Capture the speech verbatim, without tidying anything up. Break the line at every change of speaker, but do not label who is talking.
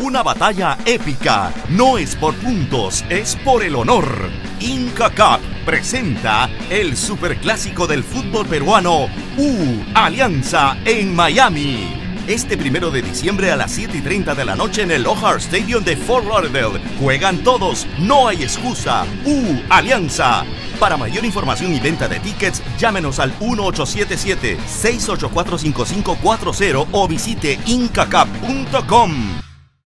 Una batalla épica. No es por puntos, es por el honor. Inca Cup presenta el superclásico del fútbol peruano, U Alianza en Miami. Este primero de diciembre a las siete y treinta de la noche en el O'Hare Stadium de Fort Lauderdale. Juegan todos, no hay excusa. U Alianza. Para mayor información y venta de tickets, llámenos al uno ocho siete siete, seis ocho cuatro, cinco cinco cuatro cero o visite inca cup punto com.